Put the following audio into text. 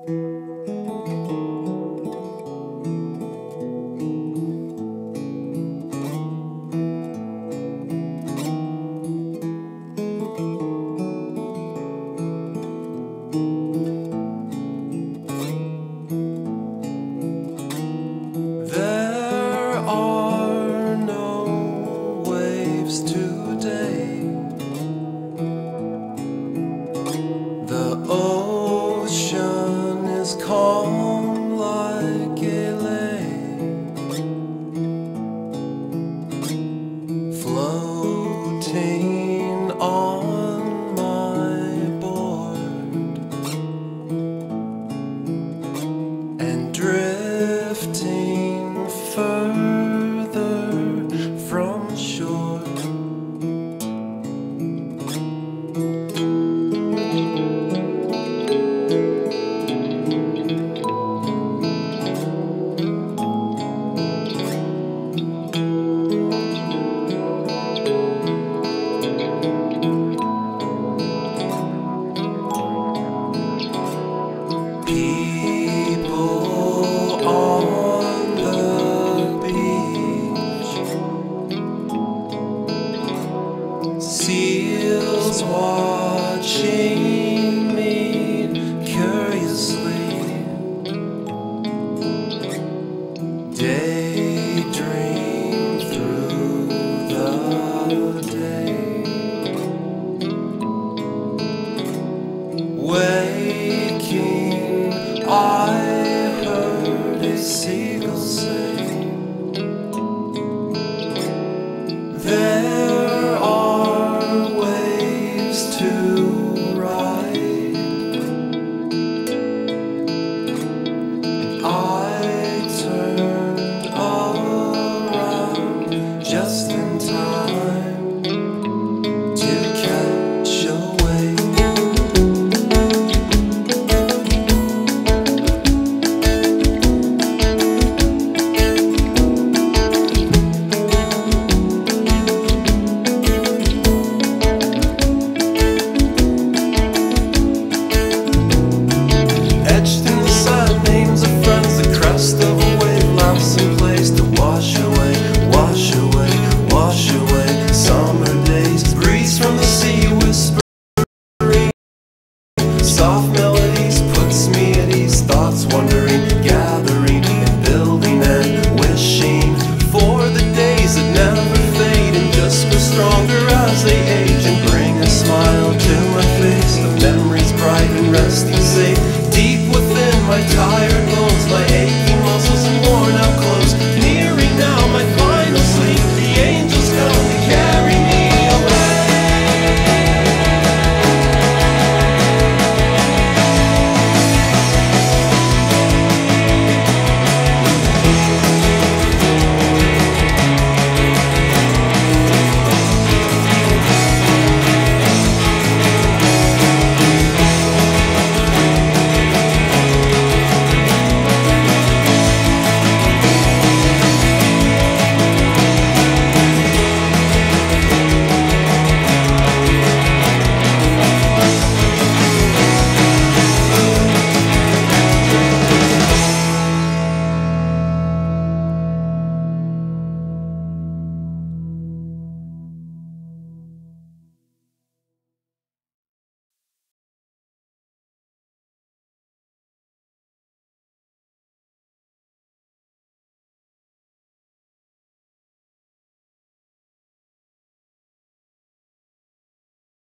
calm like a lake, floating on my board and drifting further from shore. People on the beach, seals watching me curiously, daydream through the day, waking I heard a seagull sing. There are waves to ride, and I turned around just in time to catch a wave. Etched in the sand, names of friends, the crest of a wave, laughs in place to wash away, wash away, wash away. Summer days, breeze from the sea, whispering soft melodies, puts me at ease. Thoughts wandering, gathering and building and wishing for the days that never fade and just grow stronger as they age and bring a smile to my face of memories bright and resting safe. Deep within my tired bones, my aching muscles and worn out clothes, nearing now my